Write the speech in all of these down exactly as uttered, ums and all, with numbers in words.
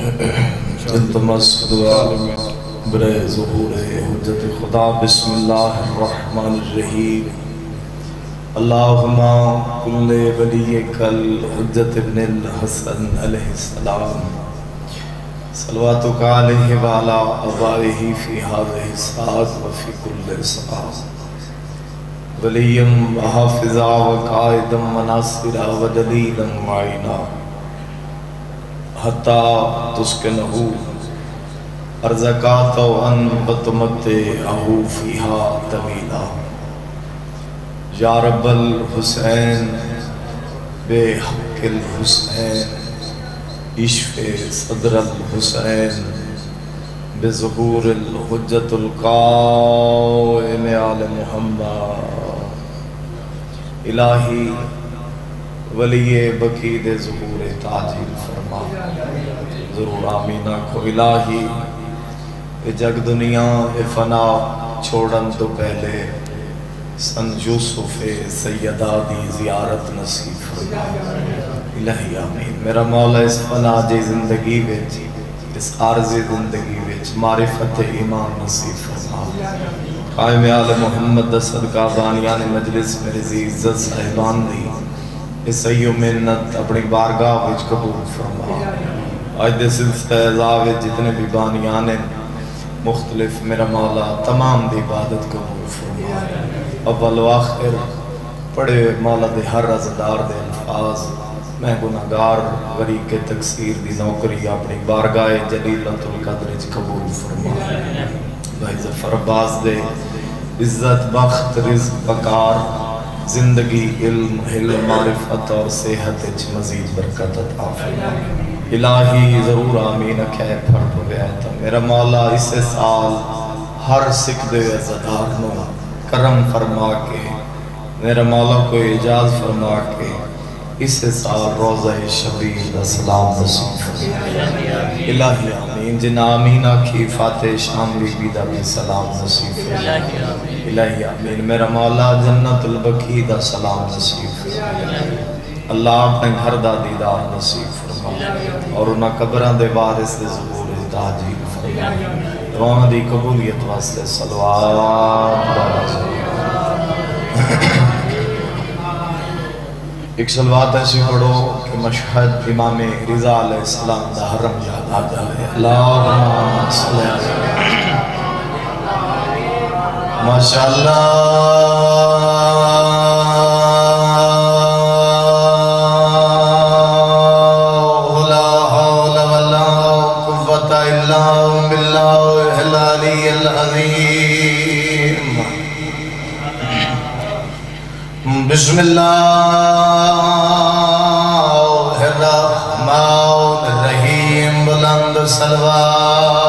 التمس دعا برے ظہور حجت خدا بسم اللہ الرحمن الرحیم اللہم کل ولی کل حجت ابن الحسن علیہ السلام صلواتک علیہ وعلا آبائہ فی هذه الساعة وفی کل ساعة ولیم وحافظا وقائدا وناصرا ودلیلا معینا حتی تسکنہو ارزقات وان وتمتعہو فیہا طویلا یا رب الحسین بے حق الحسین اشف صدر الحسین بظہور الحجت القائم آل محمد الہی ولی بقید ظہور تاجیل فرما ضرور آمین آکھو الہی اے جگ دنیا اے فنا چھوڑن تو پہلے سن یوسف سیدہ دی زیارت نصیب فرما الہی آمین میرا مولا اس فنا جی زندگی وچ اس عارضی زندگی وچ معرفت ایمان نصیب فرما قائم آل محمد صدقہ بانیان مجلس میرے زی عزت صاحبان دی اس ایو منت اپنی بارگاہ وچ قبول فرما آج دے سلسلہ اعزاز جتنے بھی بانیان مختلف میرا مولا تمام دی عبادت قبول فرما اول و آخر پڑے مولا دے ہر رضدار دے الفاظ میں گناہگار غریق تقصیر دی نوکری اپنی بارگاہ جلیلۃ القدر وچ قبول فرما بھائی ظفر عباس دے عزت بخت رزق وقار زندگی علم علم معرفت اور صحت اچ مزید برکت عطا فرما الہی ضرور آمین کہہ پھڑ گیا تھا میرا مولا اس سال ہر سکھ دے عزدار نو کرم فرما کے میرا مولا کو اجاز فرما کے اس سال روزہ شبیل اسلام نصیب فرما الہی آمین جن آمین آکھی فاتح شام بی بی دا بھی سلام نصیب فرما الہی آمین میرا مولا جنت البقیع دا سلام نصیب فرما اللہ اپنے گھر دا دیدار نصیب فرما اور انہاں قبران دے وارث دے ظہور تاجیل فرما دعاں دی قبولیت واسطے صلوات ایک صلوات ایسی پڑھو کہ مشہد امام رضا علیہ السلام دا حرم یاد آ جائے اللہم صلی اللہ ماشاءاللہ لا حول ولا قوة الا باللہ العلی العظیم بسم اللہ الرحمن الرحیم بلند سلوات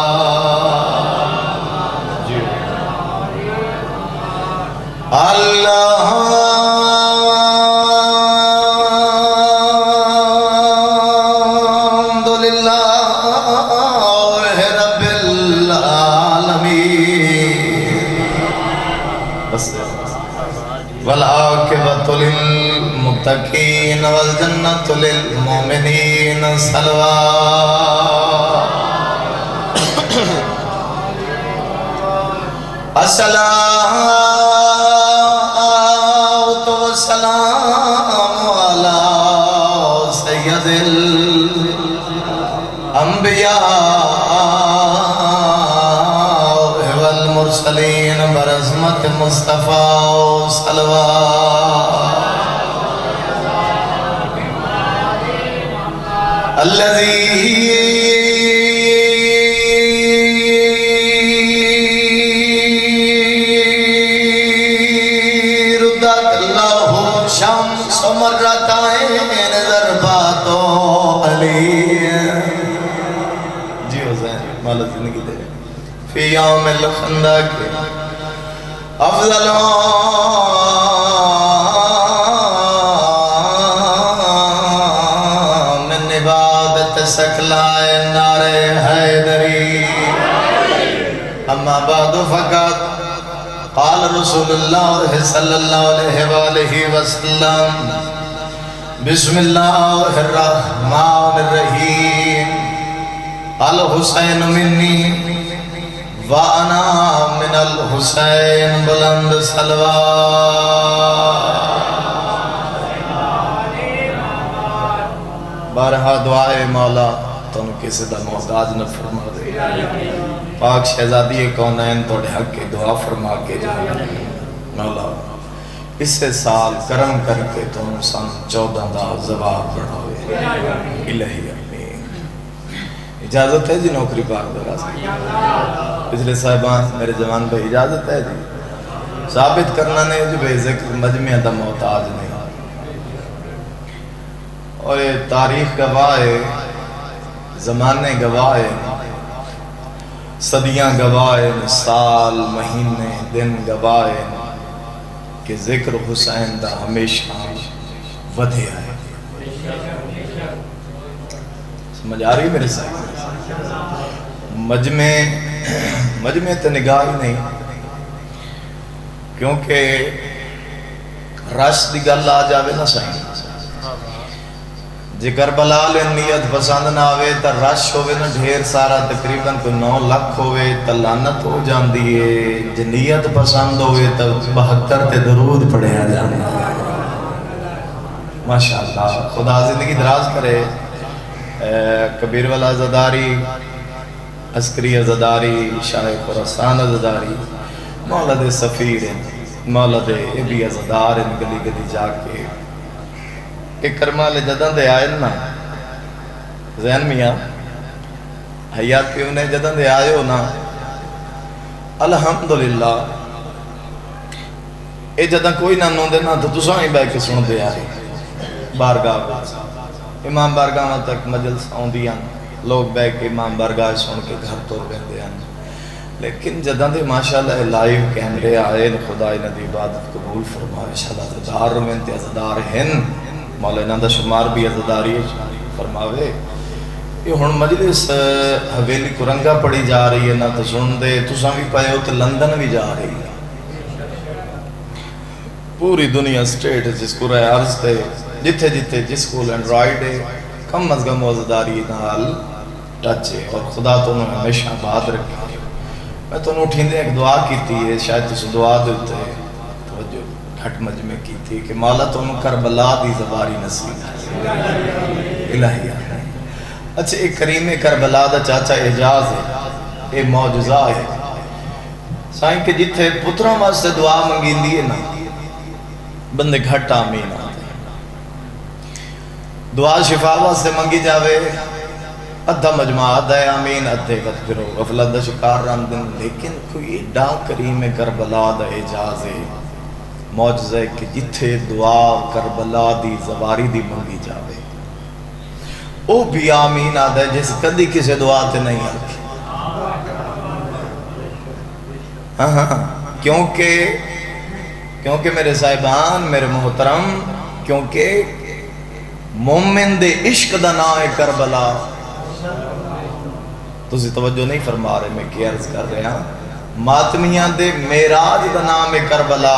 اللہ رب العالمین والعاقبۃ للمتقین والجنۃ للمؤمنین صلوات الصلاۃ والسلام علی سید الانبیاء والمرسلین برحمت مصطفیٰ صلوات الذي ردت له شمس مرتين ضربات علی جی حسین مولا زندگی دے فی یوم الخندق افضل من عبادت سکلائے نار حیدری اما بعد فقط قال رسول اللہ صلی اللہ علیہ وآلہ وسلم بسم اللہ الرحمن الرحیم الحسین منی وانا من الحسین بلند سلوات بارہا دعائے مولا تنو کسی دا محتاج نہ فرما دے پاک شہزادی کونین توڑے حق کے دعا فرما کے جائے مولا اسے سال کرم کر کے تم سن چودہ دا زواب بڑھاوے الہی امین اجازت ہے جی نوکری پاک دورا سے پچھلے صاحبان میرے جوان بھائی اجازت ہے جی ثابت کرنا نہیں جو بے ذکر مجمع دا محتاج نہیں اور یہ تاریخ گواہ ہے زمانے گواہ ہے صدیاں گواہ ہے سال مہینے دن گواہ ہے کہ ذکر حسین دا ہمیشہ ودھے آئے سمجھ آ رہی میرے ساتھ مجمع مجمع تے نگاہ ہی نہیں کیونکہ رش دی گل آ جاوے نہ سائیں جے کربلا لے نیت پسند نہ آوے تا رش ہوئے نا ڈھیر سارا تقریباً کو نو لکھ ہوئے تا لعنت ہو جان دیئے جے نیت پسند ہوئے تا بہتر تے درود پڑھے آ جانے ماشاءاللہ خدا زندگی دراز کرے کبیر والا زداری عسکری زداری شاہ خراسان زداری مولا دے سفیر مولا دے ابی زدار گلی گلی جا کے کہ کرمہ لے جدن دے آئے نا ذہن میاں حیات پہ انہیں جدن دے آئے ہو نا الحمدللہ اے جدن کوئی نہ نوں دے نا تو تساں ہی بے کے سن دے آئے بارگاہ امام بارگاہ تک مجلس آن دیاں لوگ بے کے امام بارگاہ سن کے گھر تو رہن دے آئے لیکن جدن دے ماشاءاللہ لائیو کیمرے آئے خدای ندی عبادت قبول فرمائے شہدہ دار میں انتظار ہن مولا انہاں دا شمار بھی عزداری فرماوے یہ ہن مجلس حویلی کرنگا پڑی جا رہی ہے نا تو سن دے تساں بھی پائے ہو تو لندن بھی جا رہی ہے پوری دنیا سٹیٹ جس کو رہے عرض تے جتھے جتھے جس کو لینڈرائیڈ ہے کم از کم عزداری نال ٹچ ہے اور خدا تو انہوں ہمیشہ بات رکھے میں تو انہوں اٹھیں دے ایک دعا کی تھی شاید تس دعا دیتے توجہ گھٹ مجمع کی تھی کہ مولا تو انہوں کربلا دی زباری نصیب ہے الہی آنے اچھا ایک کریم کربلا دا چاچا اعجاز ہے ایک معجزہ ہے سائن کہ جتھے پتروں واسطے دعا منگین دیئے نا بندے گھٹ آمین آتے دعا شفا واسطے منگی جاوے ادھا مجموعات ہے آمین ادھے وقت پھر غفلت دا شکار راندن لیکن کوئی ڈا کریم کربلا دا اعجاز ہے معجزہ ہے کہ جتھے دعا کربلا دی زواری دی منگی جاوے او بھی آمین آدھا ہے جیسے کدی کسے دعا تے نہیں آتی ہاں ہاں کیونکہ کیونکہ میرے صاحبان میرے محترم کیونکہ مومن دے عشق دا نام کربلا تو اسی توجہ نہیں فرما رہے میں کی عرض کر رہے ہیں ماتمیاں دے میراج دا نام کربلا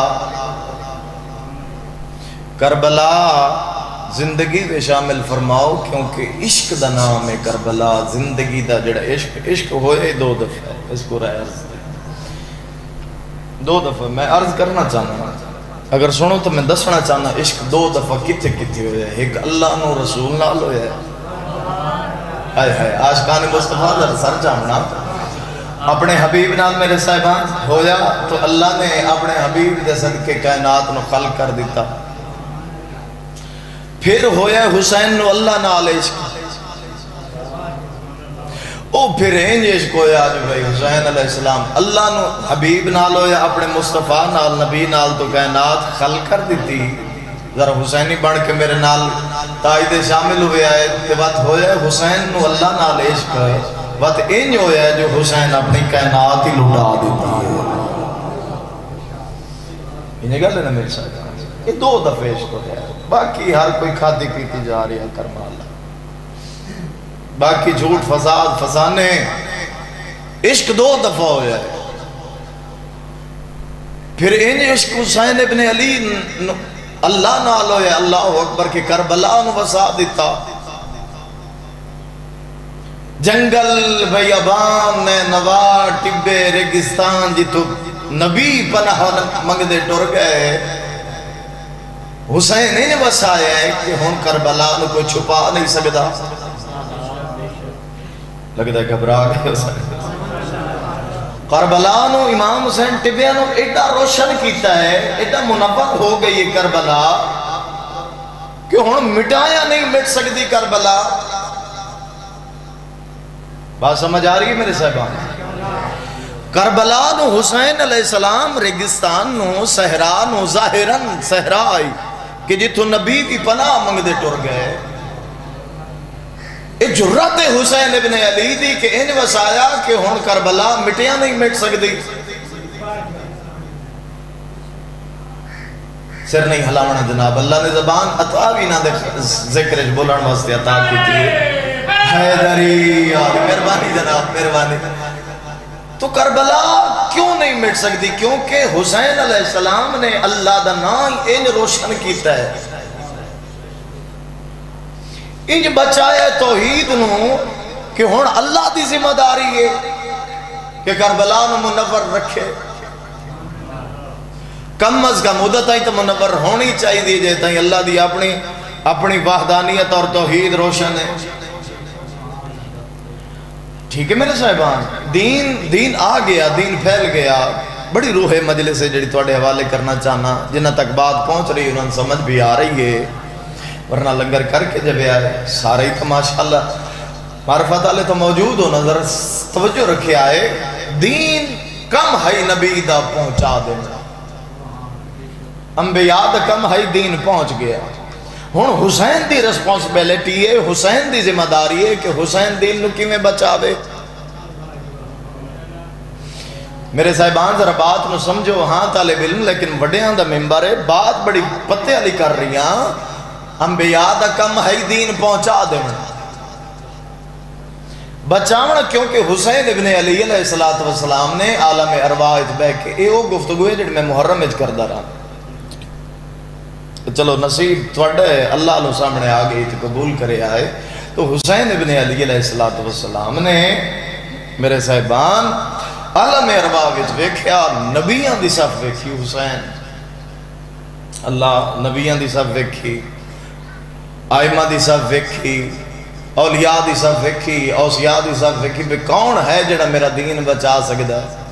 کربلا زندگی دے شامل فرماؤ کیونکہ عشق دا نام ہے کربلا زندگی دا جڑا عشق عشق ہوئے دو دفعہ اس کو رہے عرض دو دفعہ میں عرض کرنا چاہنا اگر سنو تو میں دسنا چاہنا عشق دو دفعہ کتے کتے ہوئے ایک اللہ نو رسول نال ہوئے آئے آئے عاشقان مصطفیٰ در سر جامنا اپنے حبیب نال میرے صاحبان ہویا تو اللہ نے اپنے حبیب دے صدقے کائنات نو خلق کر دیتا پھر ہویا حسین نو اللہ نال عشق او پھر این عشق ہویا جو بھائی حسین علیہ السلام اللہ نو حبیب نال ہویا اپنے مصطفیٰ نال نبی نال تو کائنات خلق کر دیتی ذرا حسینی بڑھ کے میرے نال تائید شامل ہوئے آئے کہ بات ہویا حسین نو اللہ نال عشق بات این ہویا جو حسین اپنی کائنات ہی لٹا دیتی ہے یہ گل ہے نا میرے ساتھ یہ دو دفعہ عشق ہوتا ہے باقی ہر کوئی کھاتی پیتی جا رہی ہے کرما اللہ باقی جھوٹ فساد فسانے عشق دو دفعہ ہو جائے پھر ان عشق حسین ابن علی اللہ نال ہوئے اللہ اکبر کے کربلا نو وسا دیتا جنگل بیابان نے نوا ٹبے ریگستان جتو نبی پناہ منگ دے ٹر گئے حسین نے وسایا ہے کہ ہون کربلا نو کوئی چھپا نہیں سکتا لگتا ہے گھبرا گئے حسین کربلا نو امام حسین ٹبیا نو ایڈا روشن کیتا ہے ایڈا منور ہو گئی یہ کربلا کہ ہون مٹایا نہیں مٹ سکتی کربلا بات سمجھ آ رہی ہے میرے صاحبان کربلا نو حسین علیہ السلام ریگستان نو صحرا نو ظاہرن صحرا آئی کہ جتو نبی بھی پناہ منگ دے ٹر گئے یہ جرات حسین ابن علی دی کہ ان وسایا کہ ہون کربلا مٹیاں نہیں مٹ سکتی سر نہیں ہلاونا جناب اللہ نے زبان عطا بھی نہ دے ذکر بولن واسطے عطا کی تھی حیدری یاد مہربانی جناب مہربانی تو کربلا کیوں نہیں مٹ سکتی کیونکہ حسین علیہ السلام نے اللہ دا نام ان روشن کیتا ہے انج بچایا توحید نو کہ ہون اللہ دی ذمہ داری ہے کہ کربلا نو منور رکھے کم از کم مدت آئی تو منور ہونی چاہیے دی جائے تھا اللہ دی اپنی اپنی وحدانیت اور توحید روشن ہے ٹھیک ہے میرے صاحبان دین دین آ گیا دین پھیل گیا بڑی روح مجلس سے جڑی تواڈے حوالے کرنا چاہنا جنہ تک بات پہنچ رہی انہوں نے سمجھ بھی آ رہی ہے ورنہ لنگر کر کے جب آئے سارے ہی تو ماشاءاللہ معرفت والے تو موجود ہو نظر توجہ رکھے آئے دین کم ہے نبی دا پہنچا دینا انبیاء دا کم ہے دین پہنچ گیا ہون حسین دی ریسپانسبیلٹی ہے حسین دی ذمہ داری ہے کہ حسین دین نو کیویں بچاوے میرے صاحبان ذرا بات نو سمجھو ہاں طالب علم لیکن وڈیاں دا ممبر ہے بات بڑی پتے علی کر رہی ہیں انبیاء دا کم ہے دین پہنچا دینا بچاونا کیونکہ حسین ابن علی علیہ السلام نے عالم ارواح اتبہ کے اے او گفتگو ہے جڑ میں محرم اچ کردہ رہا چلو نصیب تھوڑے اللہ علیہ سامنے آگئی تھی قبول کرے آئے تو حسین ابن علی علیہ السلام نے میرے صاحبان عالم ارواح وچ ویکھیا نبیاں دی صف ویکھی حسین اللہ نبیاں دی صف ویکھی آئمہ دی صف ویکھی اولیاء دی صف ویکھی اوصیاء دی صف ویکھی بے کون ہے جڑا میرا دین بچا سکدا ہے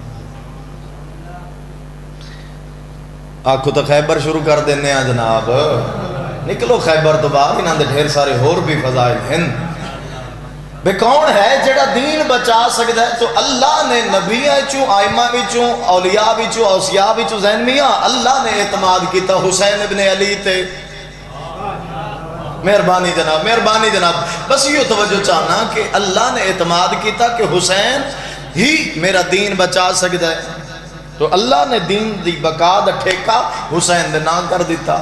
آنکھو تو خیبر شروع کر دینے ہیں جناب نکلو خیبر تو بعد انہاں دے ڈھیر سارے اور بھی فضائل ہیں بے کون ہے جڑا دین بچا سکتا ہے تو اللہ نے نبیاں چوں آئمہ بھی چوں اولیاء بھی چوں اوصیاء بھی چوں ذہن میاں اللہ نے اعتماد کیتا حسین ابن علی تے مہربانی جناب مہربانی جناب بس یہ توجہ چاہنا کہ اللہ نے اعتماد کیتا کہ حسین ہی میرا دین بچا سکتا ہے تو اللہ نے دین دی بقا دا ٹھیکا حسین دے نام کر دیتا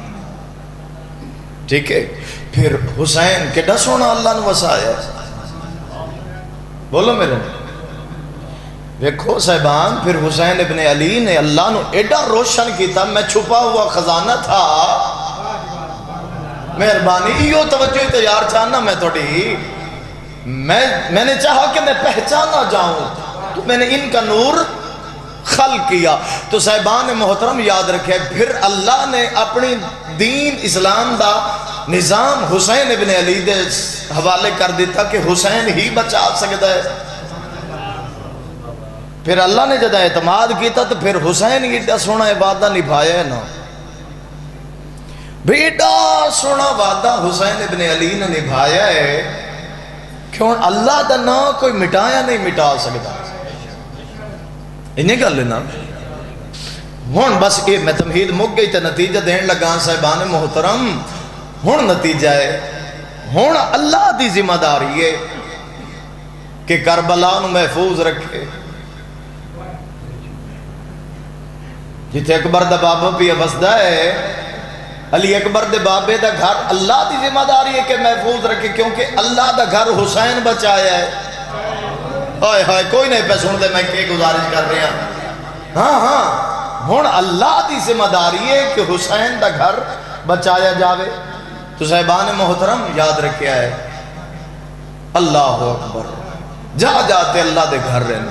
ٹھیک ہے پھر حسین کے ڈس ہونا اللہ نے وسایا بولو میرے دیکھو صاحبان پھر حسین ابن علی نے اللہ نے ایڈا روشن کیتا میں چھپا ہوا خزانہ تھا مہربانی یہ توجہ تیار چاہنا میں توڑی میں میں نے چاہا کہ میں پہچانا جاؤں تو میں نے ان کا نور خلق کیا تو صاحبان محترم یاد رکھے پھر اللہ نے اپنی دین اسلام دا نظام حسین ابن علی دے حوالے کر دیتا کہ حسین ہی بچا سکتا ہے پھر اللہ نے جدہ اعتماد کیتا تو پھر حسین ہی ایڈا سونا وعدہ نبھایا ہے نا بیٹا سونا وعدہ حسین ابن علی نے نبھایا ہے کیوں اللہ دا نا کوئی مٹایا نہیں مٹا سکتا انہیں کر لینا ہون بس یہ میں تمہید مک گئی تے نتیجہ دین لگان صاحبان محترم ہون نتیجہ ہے ہون اللہ دی ذمہ داری ہے کہ کربلا نو محفوظ رکھے جتے اکبر دا بابا بھی وسدہ ہے علی اکبر دے بابے دا گھر اللہ دی ذمہ داری ہے کہ محفوظ رکھے کیونکہ اللہ دا گھر حسین بچایا ہے آئے ہائے کوئی نہیں پہ سن دے میں کہ گزارش کر رہے ہیں ہاں ہاں ہون اللہ دی ذمہ داری ہے کہ حسین دا گھر بچایا جاوے تو صاحبان محترم یاد رکھیا ہے اللہ اکبر، جا جاتے اللہ دے گھر رہنا،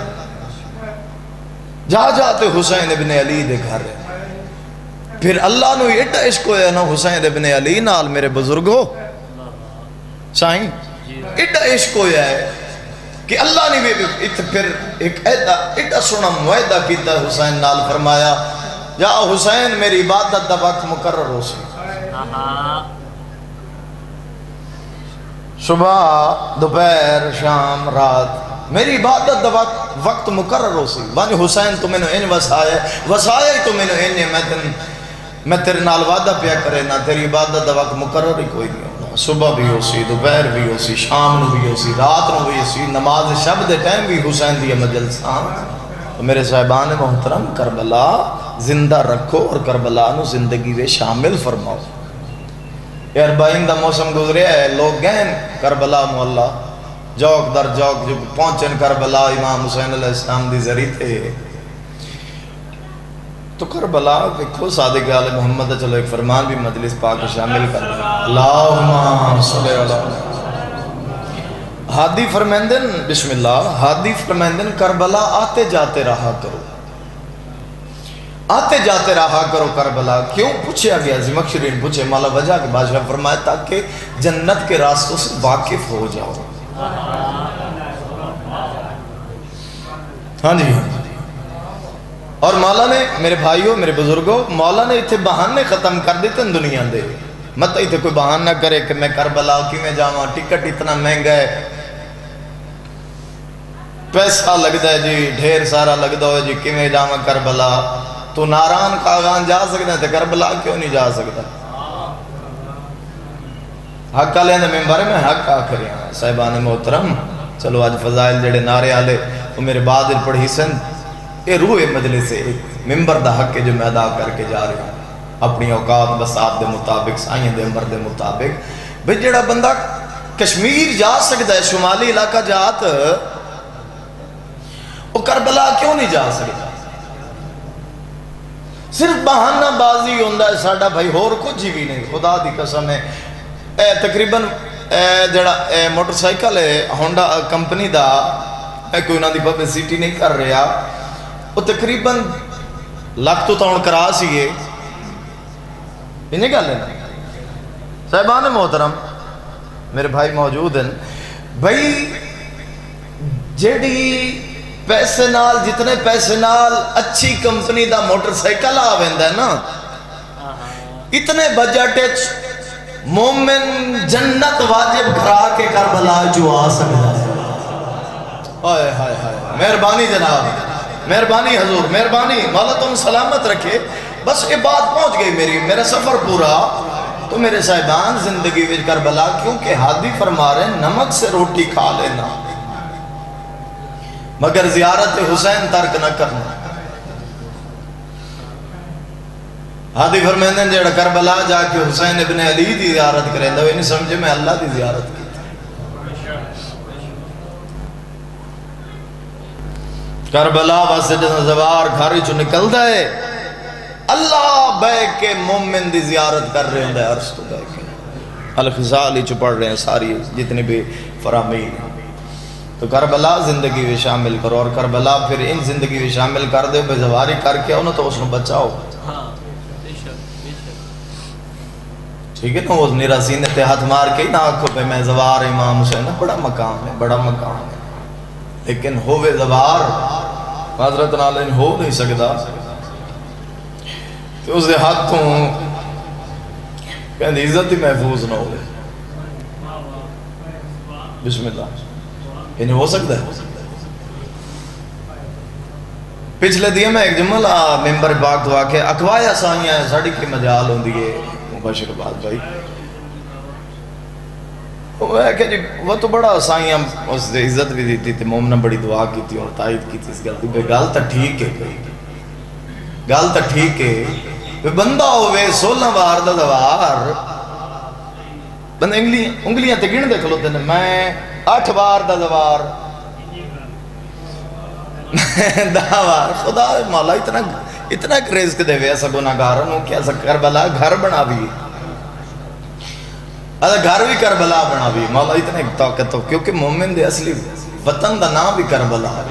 جا جاتے حسین ابن علی دے گھر رہنا۔ پھر اللہ نو ایڈا عشق ہویا نا حسین ابن علی نال میرے بزرگو سائیں، ایڈا عشق ہویا ہے کہ اللہ نے بھی پھر ایک ایڈا ایڈا سونا معاہدہ کیتا حسین نال، فرمایا یا حسین میری عبادت دا وقت مقرر ہو سی، صبح دوپہر شام رات میری عبادت دا وقت مقرر ہو سی، وانج حسین تو میں نے ان وسایا وسایا ہی تو میں نے ان میں تن میں تیرے نال وعدہ پیا کرے نا، تیری عبادت دا وقت مقرر ہی کوئی نہیں ہونا، صبح بھی ہو سی دوپہر بھی ہو سی شام نو بھی ہو سی رات نو بھی ہو سی، نماز شب دے ٹائم بھی حسین دی مجلساں۔ تو میرے صاحبان محترم کربلا زندہ رکھو اور کربلا نو زندگی میں شامل فرماؤ۔ یہ اربعین دا موسم گزرے ہے، لوگ گئن کربلا مولا جوک در جوک جو پہنچن کربلا امام حسین علیہ السلام دی ذریعے تھے، تو کربلا دیکھو صادق آل محمد، چلو ایک فرمان بھی مجلس پاک شامل کر دیں، اللہم صلی اللہ۔ ہادی فرمیندن بسم اللہ، ہادی فرمیندن کربلا آتے جاتے رہا کرو، آتے جاتے رہا کرو کربلا۔ کیوں پوچھا گیا زمخشرین پوچھے، مولا وجہ کے بادشاہ فرمایا تاکہ جنت کے راستوں سے واقف ہو جاؤ۔ ہاں جی، اور مولا نے میرے بھائیوں میرے بزرگوں، مولا نے اتھے بہانے ختم کر دیتے ہیں دنیا دے، مت اتھے کوئی بہان نہ کرے کہ میں کربلا کی میں جاؤں، ٹکٹ اتنا مہنگا ہے، پیسہ لگتا ہے جی ڈھیر سارا لگتا ہے جی کہ میں جاؤں کربلا، تو ناران کاغان جا سکتا ہے تو کربلا کیوں نہیں جا سکتا؟ حق کا لیندے ممبر میں حق آخر ہیں صاحبان محترم۔ چلو آج فضائل جڑے نعرے آلے وہ میرے بعد پڑھی سن، یہ روح مجلس سے ممبر دا حق کے جو میں ادا کر کے جا رہے ہیں اپنی اوقات بسات دے مطابق سائیں دے عمر دے مطابق۔ بھئی جڑا بندہ کشمیر جا سکتا ہے، شمالی علاقہ جات، وہ کربلا کیوں نہیں جا سکتا؟ صرف بہانہ بازی ہوندہ ہے ساڑھا بھائی، اور کچھ ہی بھی نہیں، خدا دی قسم ہے۔ اے تقریباً جڑا موٹر سائیکل ہے ہونڈا کمپنی دا، اے کوئی انہاں دی پبلسٹی نہیں کر رہا، وہ تقریباً لکھ تو تاؤن کرا سیئے، انہیں کہا لینا صاحبان محترم میرے بھائی موجود ہیں، بھائی جیڑی پیسے نال جتنے پیسے نال اچھی کمپنی دا موٹر سائیکل آویندا ہے نا، اتنے بجٹ مومن جنت واجب گھرا کے کربلا جو آ سکتا ہے۔ آئے ہائے ہائے، مہربانی جناب، مہربانی حضور، مہربانی، مولا تم سلامت رکھے۔ بس یہ بات پہنچ گئی میری، میرا سفر پورا تو میرے صاحبان زندگی وچ کربلا، کیونکہ ہادی فرما رہے ہیں نمک سے روٹی کھا لینا مگر زیارت حسین ترک نہ کرنا۔ ہادی فرمائندے ہیں جڑا کربلا جا کے حسین ابن علی دی زیارت کریں دو، انہیں سمجھے میں اللہ دی زیارت کی۔ کربلا واسطے جنہ زوار گھاری چو نکل دائے، اللہ بے کے مومن دی زیارت کر رہے ہیں دے عرص تو بے کے الخزالی چو پڑھ رہے ہیں ساری جتنی بھی فرامین۔ تو کربلا زندگی میں شامل کرو، اور کربلا پھر ان زندگی میں شامل کر دے، بے زواری کر کے انہوں تو اس نے بچاؤ۔ ٹھیک ہے نا، وہ نیرہ سینے تے ہاتھ مار کے نہ آنکھوں پہ میں زوار امام حسین، بڑا مقام ہے، بڑا مقام ہے، لیکن ہووے زوار حضرت نالین ہو نہیں سکتا، تو اس دے ہاتھوں کہنے عزت ہی محفوظ نہ ہوئے۔ بسم اللہ، یعنی ہو سکتا ہے۔ پچھلے دیا میں ایک جملہ ممبر پاک دعا کے اکوایا سائیاں ساڑی کی مجال ہوں دیئے مباشر بات بھائی، وہ ہے کہ جی وہ تو بڑا سائیاں اس دے عزت بھی دیتی تھی، مومنہ بڑی دعا کی تھی اور تائید کی تھی اس گلتی پہ گال تا ٹھیک ہے، گال تا ٹھیک ہے، بندہ ہوئے سولہ بار دا دوار بندہ انگلیاں تے گن دے کھلوتے ہیں، میں آٹھ بار دا دوار داوار، خدا مولا اتنا اتنا رزق دے وے ایسا گناہگاروں کیا سا کربلا گھر بنا بھی۔ ادا گھر بھی کربلا بنا بھی مولا اتنے طاقت ہو، کیونکہ مومن دے اصلی وطن دا نام بھی کربلا ہے۔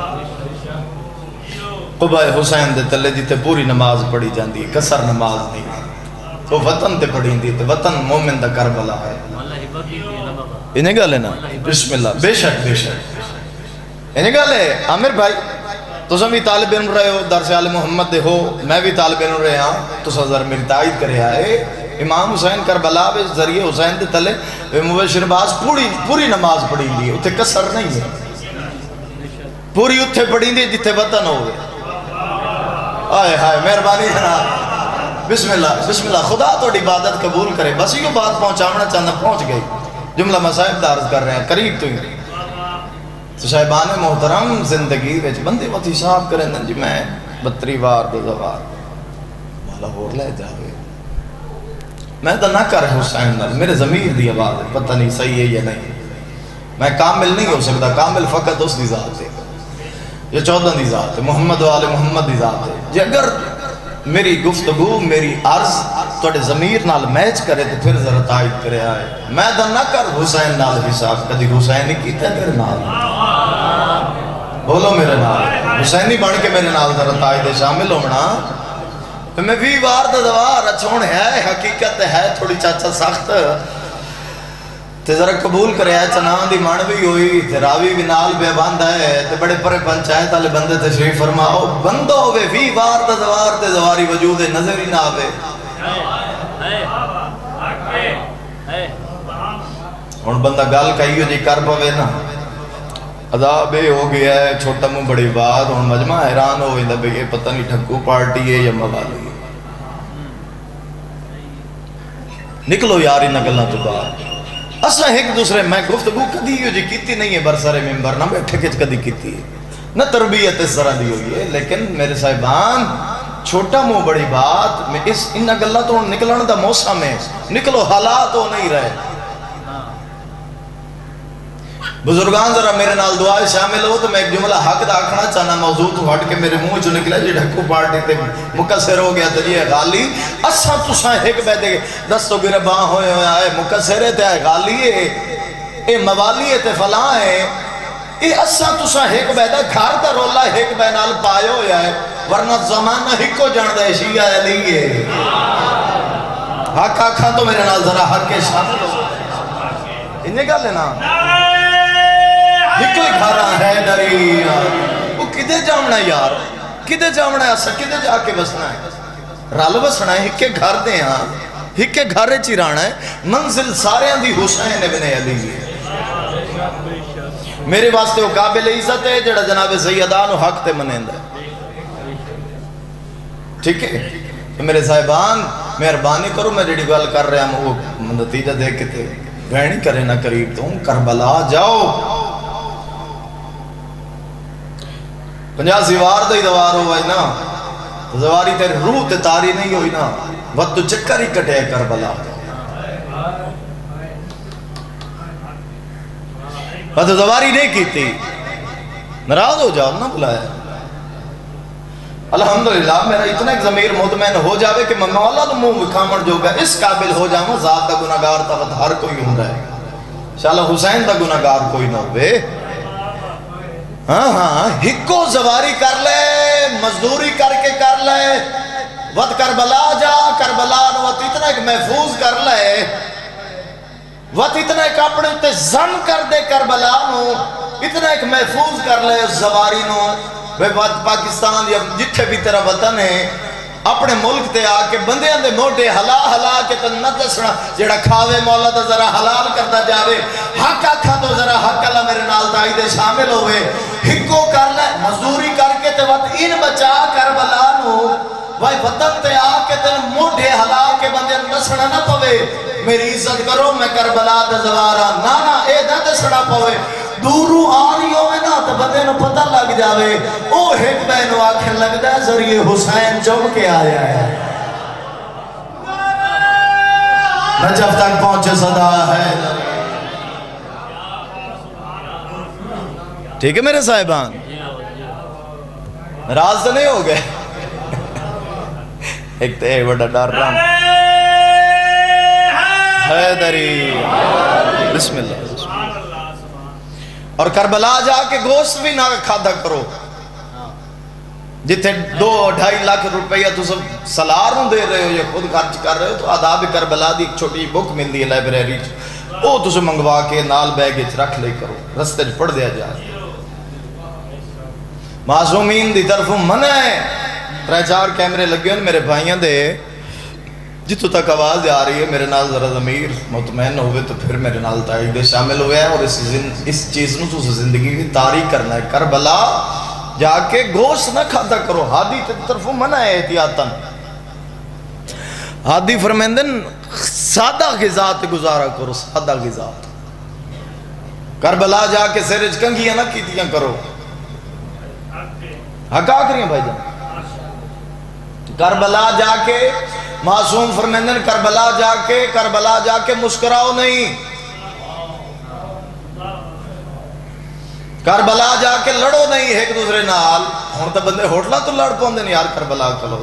قبہ حسین دے تلے جیتے پوری نماز پڑھی جاندی ہے، کسر نماز نہیں ہے، تو وطن تے پڑھی دی تو وطن مومن دا کربلا ہے۔ انہیں گا لینا بسم اللہ، بے شک بے شک انہیں گا لے عامر بھائی تو سمی طالب علم رہے ہو، درس آل محمد دے ہو، میں بھی طالب علم رہے ہاں، تو سزر میری تائید کرے آئے امام حسین کربلا بے ذریعے حسین دے تلے مبشر باز پوری پوری نماز پڑھی دی ہے، اتھے کسر نہیں ہے، پوری اتھے پڑھی دی جتھے وطن ہو گئے۔ آئے ہائے مہربانی جناب، بسم اللہ بسم اللہ، خدا تو عبادت قبول کرے۔ بس یہ بات پہنچاونا چاہنا پہنچ گئی، جملہ مسائب دارز کر رہے ہیں قریب تو ہی تو صاحبان محترم زندگی ویچ بندے وقت حساب کریں جی میں بطری وار دو زوار مولا ہور لے جاوے میں تو نہ کر حسین نال، میرے ضمیر دی آواز ہے، پتہ نہیں صحیح ہے یا نہیں، میں کامل نہیں ہو سکتا، کامل فقط اس دی ذات ہے، یہ چودہ دی ذات ہے، محمد والے محمد دی ذات ہے۔ جی اگر میری گفتگو میری عرض توڑے ضمیر نال میچ کرے تو پھر ذرا تائید کرے آئے، میں تو نہ کر حسین نال حساب، کدی حسین ہی کیتا ہے میرے نال، بولو میرے نال حسینی بن کے میرے نال ذرا تائید شامل ہونا۔ میں بھی وار دا دوار اچھون ہے، حقیقت ہے تھوڑی چاچا سخت تے ذرا قبول کرے ہے، چنان دی مان بھی ہوئی تے راوی بھی نال بے بند ہے تے بڑے پرے پنچایت والے بندے تشریف فرماؤ، بندو ہوئے بھی وار دا دوار تے دواری وجود نظر ہی نہ آوے۔ ہن بندہ گل کہیو جی کر پوے نا، عذاب ہو گیا ہے چھوٹا منہ بڑی بات، ہن مجمع حیران ہو گیا بھئی یہ پتہ نہیں ٹھکو پارٹی ہے یا موالی ہے۔ نکلو یاری نگلنا تو بات اسا ایک دوسرے میں گفتگو کدی ہو جی کیتی نہیں ہے برسر ممبر نہ بیٹھے کچھ کدی کیتی ہے نہ تربیت اس طرح دی ہوئی ہے، لیکن میرے صاحبان چھوٹا منہ بڑی بات میں اس ان گلا تو نکلن دا موسم ہے، نکلو حالات ہو نہیں رہے۔ بزرگان ذرا میرے نال دعائے شامل ہو تو میں ایک جملہ حق دا آکھنا چاہنا، موضوع تو ہٹ کے میرے منہ جو نکلا جی ڈھکو پارٹی تے مکسر ہو گیا تو یہ غالی اساں تساں ایک بیدے دستو گرباں ہوئے ہوئے آئے مکسرے تے آئے غالی ہے اے موالی تے فلاں ہے، اے اساں تساں ایک بیدہ گھر دا رولا ایک بے نال پائے ہوئے آئے، ورنہ زمانہ ہکو جان دے شیعہ علی ہے۔ حق آکھاں تو میرے نال ذرا حق کے شامل ہو انہیں گا لینا ہکو گھارا ہے دری وہ کدے جامنا یار، کدے جامنا ہے اسا کدے جا کے بسنا ہے، رال بسنا ہے ہکے گھر دے ہاں ہکے گھارے چیرانا ہے، منزل سارے اندھی حسین ابن علی ہے۔ میرے واسطے وہ قابل عزت ہے جڑا جناب سیدان و حق تے منیند ہے، ٹھیک ہے میرے صاحبان مہربانی کرو میں جڑی گل کر رہا ہوں وہ نتیجہ دیکھ کے تے گھینی کرے نہ قریب تو کربلا جاؤ، پنجا زیوار دا ہی دوار ہوئی نا زواری تیرے روح تے تاری نہیں ہوئی نا وقت تو چکر ہی کٹے کربلا، وقت زواری نہیں کی تھی ناراض ہو جاؤ نہ بلایا۔ الحمدللہ میرا اتنا ایک ضمیر مطمئن ہو جاوے کہ میں مولا تو منہ وکھامن جو گا اس قابل ہو جاؤں ذات دا گناہگار تا ہر کوئی ہوں رہے گا، انشاءاللہ حسین دا گناہگار کوئی نہ ہوئے۔ ہاں ہاں ہکو زواری کر لے مزدوری کر کے کر لے وقت کربلا جا کربلا وقت اتنا ایک محفوظ کر لے وقت اتنا ایک اپنے اتے زم کر دے کربلا نو اتنا ایک محفوظ کر لے اس زواری نو بے وقت پاکستان یا جتھے بھی تیرا وطن ہے اپنے ملک تے آکے بندے اندے موٹے حلا حلا کے تو نہ دسنا جڑا کھاوے مولا تا ذرا حلال کرتا جاوے، حق آکھا تو ذرا حق اللہ میرے نال تائیدے شامل ہوئے، ہکو کر لے مزدوری کر کے تے وقت ان بچا کربلا نو وائی وطن تے آکے تے موٹے حلا کے بندے نسنا نہ پوے، میری عزت کرو میں کربلا تے زوارا نانا اے نہ دسنا پوے، دورو آری ہوئے نا تو بندے نو پتہ لگ جاوے او ایک بینو آکھیں لگ دا ذریعے حسین چوم کے آیا ہے، نجف تک پہنچے صدا ہے۔ ٹھیک ہے میرے صاحبان راز تو نہیں ہو گئے ایک تے بڑا ڈر رہا حیدری بسم اللہ. اور کربلا جا کے گوشت بھی نہ کھادا کرو جتنے دو ڈھائی لاکھ روپیہ تو سب سلار دے رہے ہو یا خود خرچ کر رہے ہو. تو آداب کربلا دی ایک چھوٹی بک مل دی ہے لائبریری وہ تو منگوا کے نال بیگ رکھ لے کرو رستے پڑھ دیا جائے. معصومین دی طرف منع ہے. ترے چار کیمرے لگے ہیں میرے بھائیاں دے جتوں تک آواز آ رہی ہے میرے نال ذرا ضمیر مطمئن ہوئے تو پھر میرے نال تائید شامل ہوئے ہیں. اور اس, اس چیز نو تو زندگی کی تاریخ کرنا ہے. کربلا جا کے گوشت نہ کھاتا کرو. ہادی تے طرف منع ہے احتیاطاً. ہادی فرمیندن سادہ غذا تے گزارا کرو سادہ غذا. کربلا جا کے سرج کنگیاں نہ کیتیاں کرو. حق آکریاں بھائی جان. کربلا جا کے معصوم فرمیندن کربلا جا کے کربلا جا کے مسکراؤ نہیں. کربلا جا کے لڑو نہیں ایک دوسرے نال. ہوں تو بندے ہوٹلہ تو لڑ پوندے نہیں یار کربلا کلو.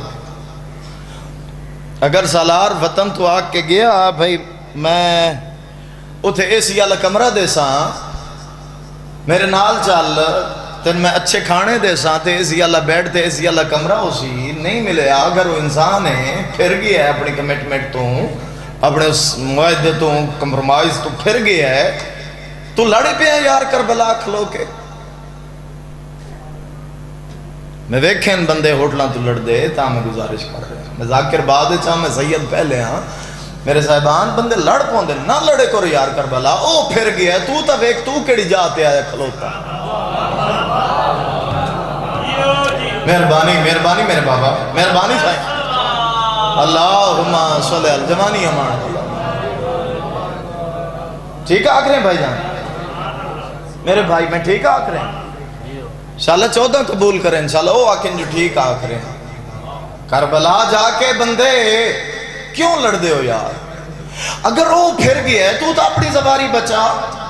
اگر سالار وطن تو آگ کے گیا بھائی میں اتھے اے سی والا کمرہ دے ساں میرے نال چل تین میں اچھے کھانے دے ساں تے اے سی والا بیڈ تے اے سی والا کمرہ ہو سی نہیں ملے. اگر وہ انسان ہے پھر گیا ہے اپنی کمٹمنٹ تو اپنے اس معاہدے تو کمپرومائز تو پھر گیا ہے تو لڑے پہ ہیں یار کربلا کھلو کے. میں ویکھیں بندے ہوٹلاں تو لڑ دے تا میں گزارش کر رہے ہیں. میں ذاکر بعد چاہ میں سید پہلے ہاں میرے صاحبان بندے لڑ پوندے نہ لڑے کرو یار کربلا. او پھر گیا ہے تو تا ویک تو کیڑی جاتے آیا کھلوتا. مہربانی مہربانی میرے بابا مہربانی تھا. اللہم صلی اللہ جوانی امان. ٹھیک آکھ رہے ہیں بھائی جان میرے بھائی میں ٹھیک آکھ رہے ہیں انشاءاللہ چودہ قبول کریں انشاءاللہ وہ آکھیں جو ٹھیک آکھ رہے ہیں. کربلا جا کے بندے کیوں لڑ دے ہو یار. اگر وہ پھر گیا ہے تو تو اپنی زباری بچا.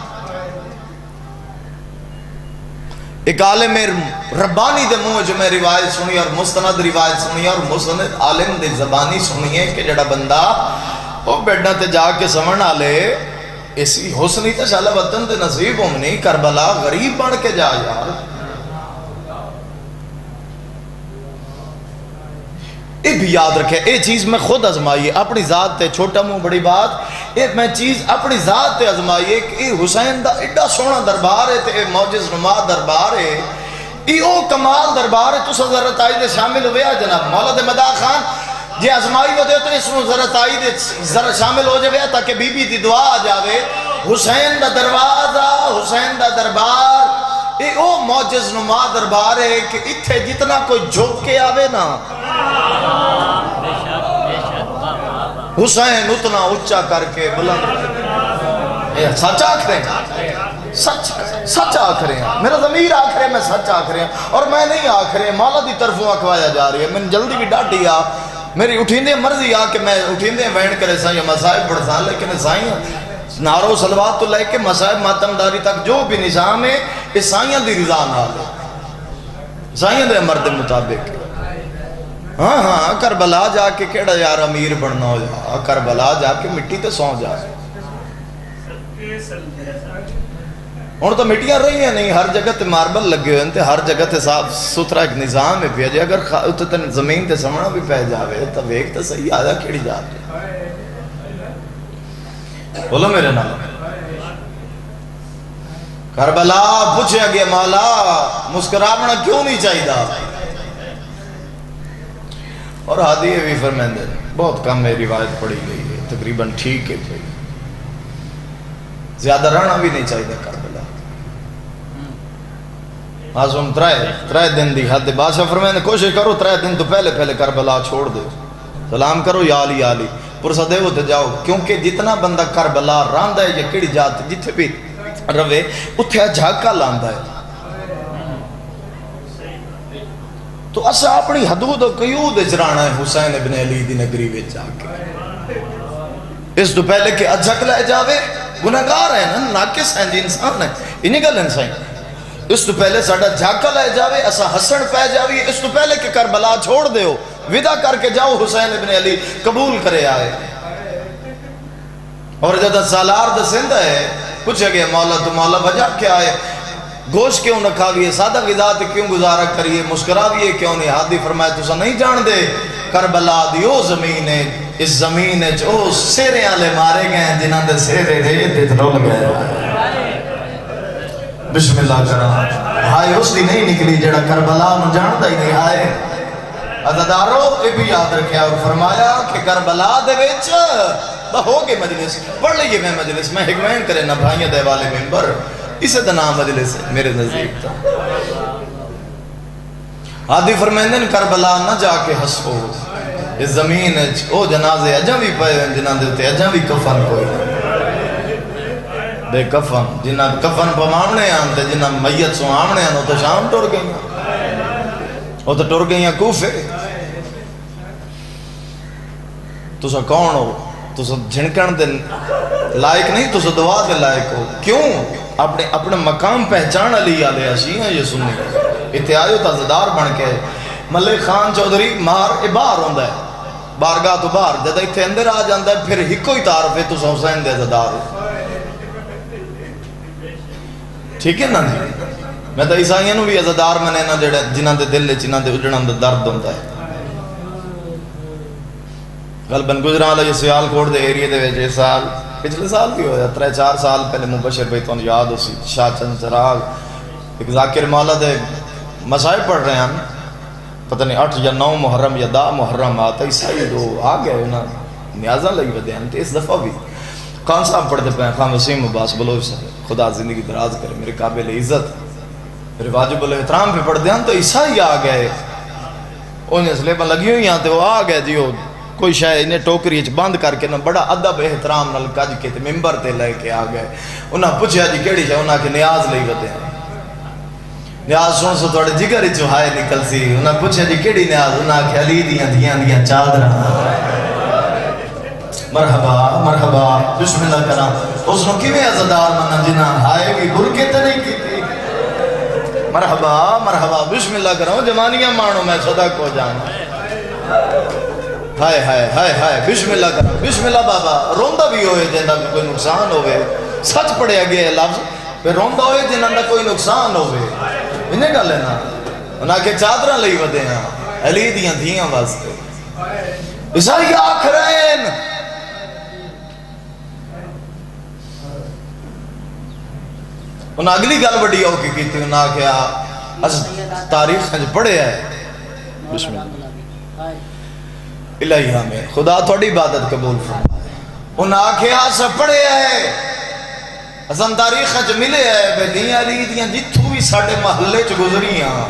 ایک عالم ربانی دے منہ جو میں روایت سنی اور مستند روایت سنی اور مستند عالم دے زبانی سنی ہے کہ جڑا بندہ وہ بیڈا تے جا کے سمن آلے اسی حسنی تے شاءاللہ وطن تے نصیب ہومنی کربلا غریب بڑھ کے جا یار. یہ بھی یاد رکھے اے چیز میں خود ازمائیے اپنی ذات تے چھوٹا منہ بڑی بات اے میں چیز اپنی ذات تے ازمائیے کہ اے حسین دا ایڈا سونا دربار ہے تے اے معجز نما دربار ہے اے او کمال دربار ہے. تو سا ذرا تائید شامل ہوئے جناب مولا دے مداح خان جی ازمائی ہو دے تو اس نو ذرا تائید ذرا شامل ہو جائے تاکہ بی بی دی دعا آ جاوے. حسین دا دروازہ حسین دا دربار اے او معجز نما دربار ہے کہ اتھے جتنا کوئی جھوک کے آوے نا حسین اتنا اچھا کر کے بلند. سچ آکھ رہے ہیں سچ سچ آکھ رہے ہیں میرا ضمیر آکھ رہے ہیں میں سچ آکھ رہے ہیں اور میں نہیں آکھ رہے ہیں. مولا دی طرفوں آکھوایا جا رہی ہے. میں جلدی بھی ڈاٹی آ میری اٹھیندے مرضی آ کہ میں اٹھیندے وین کرے سائیں یا مسائب بڑھسان لیکن سائیں نارو سلوات تو لے کے مسائب ماتمداری تک جو بھی نظام ہے اس سائیں دی رضا نہ لے سائیں دے مرد مطابق. ہاں ہاں کربلا جا کے کیڑا یار امیر بڑھنا ہو جا. کربلا جا کے مٹی تے سو جا. اور تو مٹیاں رہی ہیں نہیں ہر جگہ تے ماربل لگے ہوئے ہیں ہر جگہ تے صاف ستھرا ایک نظام ہے پیا جائے. اگر زمین تے سمنا بھی پہ جاوے تو ویک تو صحیح آجا کیڑی جاتے بولو میرے نام. کربلا پوچھے گیا مولا مسکراونا کیوں نہیں چاہیے. اور ہادی بھی فرمیندے بہت کم میں روایت پڑھی گئی ہے تقریباً ٹھیک ہے کوئی زیادہ رہنا بھی نہیں چاہیے. کربلا معصوم ترائے ترائے دن دی حد بادشاہ فرمیندے کوشش کرو ترائے دن تو پہلے پہلے کربلا چھوڑ دے سلام کرو یا علی یا علی پرسہ دے ہوتے جاؤ. کیونکہ جتنا بندہ کربلا راندہ ہے یا کڑی جات جتھے بھی روے اتھے جھاکا لاندہ ہے. تو اسا اپنی حدود و قیود اجرانا ہے حسین ابن علی دی نگری وے جا کے. اس تو پہلے کہ اجھک لے جاوے گناہگار ہے نا ناقص ہیں جی انسان ہے انہی گل انسان. اس تو پہلے ساڑھا جھاکا لے جاوے اسا حسن پہ جاوے. اس تو پہلے کہ کربلا چھوڑ دے ہو ودا کر کے جاؤ حسین ابن علی قبول کرے آئے. اور جب سالار دسندہ ہے پوچھا گیا مولا تو مولا وجہ کیا ہے، گوشت کیوں نہ کھا گئے، سادہ غذا تے کیوں گزارا کریے، مسکرا دیئے کیوں نہیں؟ ہادی فرمایا تُسا نہیں جان دے کربلا دی او زمین ہے، اس زمین ہے جو سیرے آلے مارے گئے ہیں جنہاں دے سیرے رہے دیت رول گئے۔ بسم اللہ کرام ہائے اس دی نہیں نکلی جڑا کربلا نو جان دا ہی نہیں آئے۔ عزادارو یہ بھی یاد رکھیا اور فرمایا کہ کربلا دے ویچ ہو گئے مجلس، پڑھ لئیے میں مجلس میں حکمین کرے نہ بھائیاں دے والے ممبر، اسے دنام مجلس ہے میرے نزدیک تھا۔ ہادی فرمیندن کربلا نہ جا کے ہسو، اس زمین ہے او جنازے اجاں بھی پائے ہیں جنہاں دیتے اجاں بھی کفن کوئی بے کفن، جنہاں کفن پا مامنے آنتے جنہاں میت سو آمنے آنو تو شام ٹور گئی وہ تو ٹور گئی ہیں کوفے۔ تو سا کون ہو؟ تو سا جھنکن دن لائق نہیں، تو سا دعا دے لائق ہو۔ کیوں؟ اپنے اپنے مقام پہچان علی علیہ شیعہ یہ سننی اتحایو تازدار بن کے ملک خان چودھری مار باہر ہوندہ ہے، بارگاہ تو باہر جدہ اتھے اندر آ جاندہ ہے، پھر ہکو ہی تعارف ہے تو سا حسین دے زدار ہو۔ ٹھیک ہے نا جی؟ میں تو عیسائیوں نو بھی عزدار منے نا جنہاں دے دل جنہاں دے اجڑاں دے درد ہوندہ ہے۔ غلباً گزران علیہ سیال کوڑ دے ایریے دے ویچے سال پچھلے سال بھی ہویا، ترے چار سال پہلے مبشر بیتون یاد ہو سی شاہ چند چراغ ایک ذاکر مولا دے مسائل پڑھ رہے ہیں، پتہ نہیں اٹھ یا نو محرم یا دا محرم آتا عیسائی دو آ گئے نا نیازہ لگی بدے ہیں۔ اس دفعہ بھی خان صاحب پڑھتے پہ ہیں، خان وسیم عباس بلوچ صاحب خدا زندگی دراز کرے میرے قابل عزت میرے واجب الاحترام پہ پڑھتے ہیں تو عیسائی آ گئے، انہیں سلیبہ لگی ہوئی آتے وہ آ گئے جیو کوئی شاید انہیں ٹوکری بند کر کے نا بڑا ادب احترام نل کج کے تے ممبر تے لے کے آ گئے۔ انہاں پوچھا جی کیڑی شاید انہاں کے نیاز لئی بدے ہیں، نیاز سن سو توڑے جگر ہی چوہائے نکل سی۔ انہاں پوچھا جی کیڑی نیاز، انہاں کے علی دیاں دیاں دیاں چادرہ مرحبا مرحبا بسم اللہ کرام۔ اس نے کیویں عزدار منا جنہاں ہائے بھی برکے تے نہیں کی تھی، مرحبا مرحبا بسم اللہ کرام جمانیاں مانو میں صدق ہو جانا۔ ہائے ہائے ہائے ہائے بسم اللہ کرام بسم اللہ بابا روندہ بھی ہوئے جنہاں کا کوئی نقصان ہوئے، سچ پڑے گئے لفظ پھر روندہ ہوئے جنہاں کا کوئی نقصان ہوئے، انہیں کہا لینا انہاں کے چادرہ لئی ودے ہیں علی دیاں دیاں واسطے عیسائی آخرین۔ انہاں اگلی گل بڑی ہو کی تھی، انہاں کیا از تاریخ ہنج پڑھے ہے بسم اللہ الہی ہمیں خدا تھوڑی عبادت قبول فرمائے۔ انہاں کیا سب پڑھے ہے اسان تاریخ ہنج ملے ہے بے دیاں علی دیاں جتھو بھی ساڑھے محلے چ گزری ہیں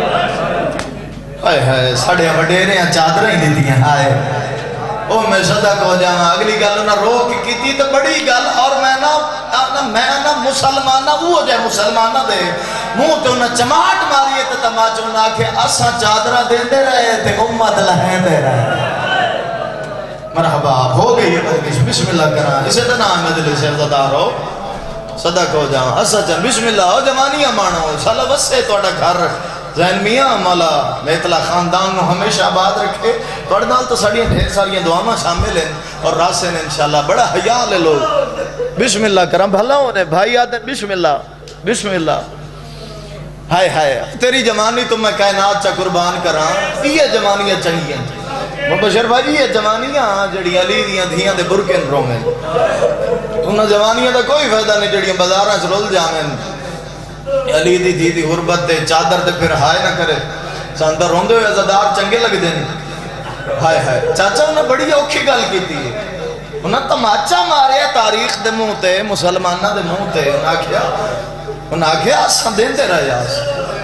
ہائے ہائے ساڑھے وڈیرے ہیں چادریں ہی دیتی ہیں ہائے او میں صدق ہو جانا۔ اگلی گل انہاں رو کی کیتی تو بڑی گل اور میں نا میں نا مسلمانہ وہ ہو جائے مسلمانہ دے منہ تے انہاں چماٹ ماری تے تماچ انہاں کہ اساں چادرہ دے دے رہے تے امت لہیں دے رہے۔ مرحبا ہو گئی ہے مجلس بسم اللہ کرنا اسے تو نام مجلس عزدار ہو صدق ہو جاؤں اسا چاہ بسم اللہ ہو جوانیاں مانو سالہ وسے توڑا گھر زین میاں مولا میتلا خاندان نو ہمیشہ آباد رکھے توڑ نال تو سڑیاں ڈھیر ساریاں دعاواں شامل ہیں اور راسے نے انشاءاللہ بڑا حیاء لے لو بسم اللہ کرم بھلا ہونے بھائی آدھن بسم اللہ بسم اللہ ہائے ہائے تیری جوانی تو میں کائنات چا قربان کران یہ جوانیاں چاہیے مبشر بھائی یہ جوانیاں جڑی علی دیاں دھیاں دے برکن رو میں انہاں جوانیاں دا کوئی فائدہ نہیں جڑیاں بازاراں چ رول جاویں علی دی دی دی غربت دے چادر دے پھر ہائے نہ کرے ساندر روندے ہوئے عزدار چنگے لگ دیں ہائے ہائے چاچا انہاں بڑی اوکھی گل کی تھی انہاں تماچا مارے تاریخ دے منہ تے مسلمانہ دے منہ تے انہاں کیا انہاں کیا اساں دیندے رہے آس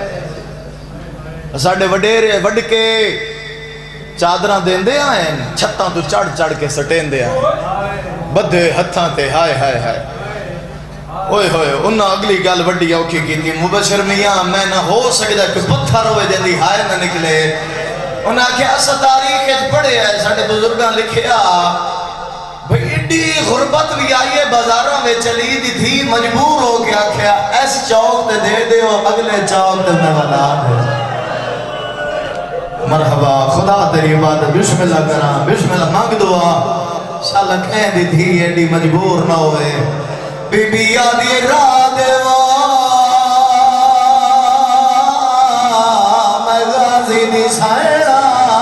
ساڑھے وڈیرے وڈ کے چادراں دیندے آئیں چھتاں تو چڑھ چڑھ کے سٹین دے آئیں بدھے ہتھاں تے ہائے ہائے ہائے اوئے ہوئے انہاں اگلی گل وڈی اوکھی کی تھی مبشر میاں میں نہ ہو سکتا کہ پتھر ہوئے جندی ہائے نہ نکلے انہاں کہ اسا تاریخ اچ پڑھے ہے ساڑھے بزرگاں لکھیا بھئی ایڈی غربت بھی آئیے بازاراں میں چلی دی تھی مجبور ہو کے آکھیا ایس چوک تے دے دے ہو اگلے چوک تے میں ودا دے مرحبا خدا تیری عبادت بسم اللہ کرام بسم اللہ مانگ دعا شالا کہیں دی تھی ایڈی مجبور نہ ہوئے بی بی آدھی راہ دیوا میں غازی دی سائنہ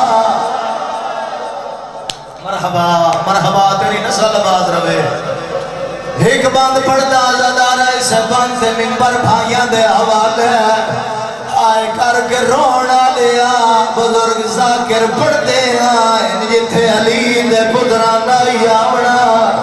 مرحبا مرحبا تیری نسل بات روے ایک بند پڑھتا زدارہ اسے بند سے ممبر بھائیاں دے حوالے آئے کر کے رونا لیا بزرگ ذاکر پڑھتے ہیں جتھے علی دے پدران نائی آونا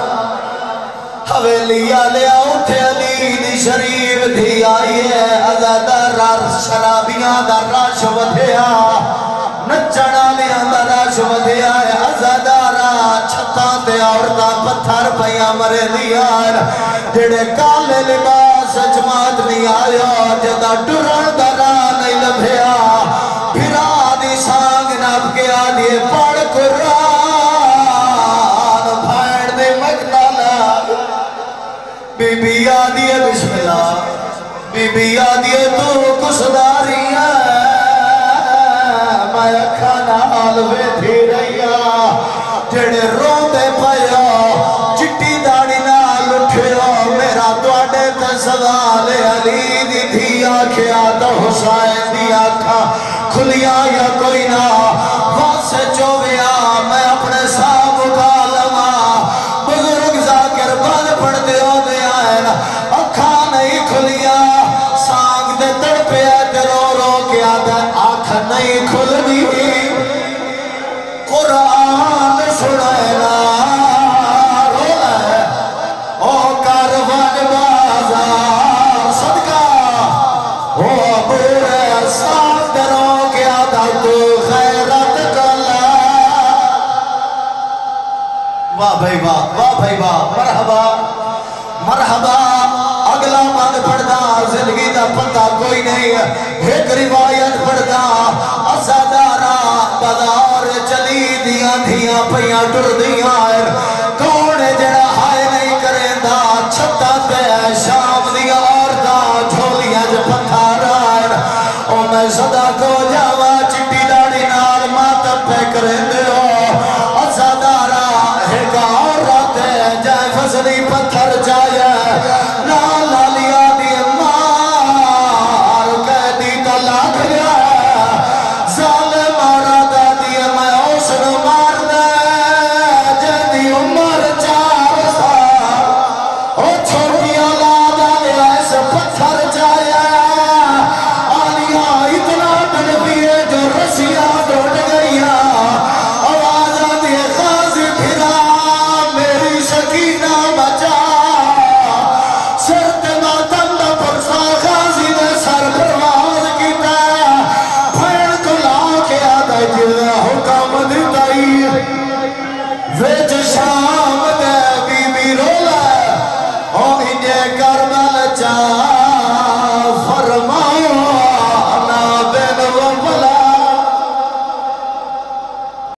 حویلیا لیا اٹھے علی دی شریف تھی آئیے ازادارہ شرابیاں در راش ودھیا نچنا لیا در راش ودھیا ازادارہ چھتان دے عورتاں پتھر پہیاں مرے لیا جڑے کالے لباس جماعت نہیں آیا جدا ڈرن درہ نہیں لبھیا پھرا دی سانگ نب کے آدھے پڑھ قرآن بھائن دے مگنالا بی بی آدھے بسم اللہ بی بی آدھے تو کسداری ہے میں اکھا نال بیٹھی رہیا جڑے رون دے پایا چٹی داڑی نال اٹھیا میرا دوڑے تے سوال علی دی تھی آکھیا تو حسین دی آکھا کھلیا یا کوئی نہ واسے چوویا میں اپنے صاحب مکالمہ بزرگ ذاکر بند پڑھ دے ہو دے آئین اکھا نہیں کھلیا سانگ دے تڑپیا تے رو رو کیا دے آنکھ نہیں کھل بھی قرآن سنائنا رولا ہے او کاروان بازار صدقہ او بورے ساتھ دروں کے آدھا تو خیرت کلا واہ بھائی واہ واہ بھائی واہ مرحبا مرحبا اگلا مند پڑھدا زندگی دا پتہ کوئی نہیں ایک روایت پڑھدا اسادارہ بازار چلی دیاں دیاں پہیاں ٹر دیاں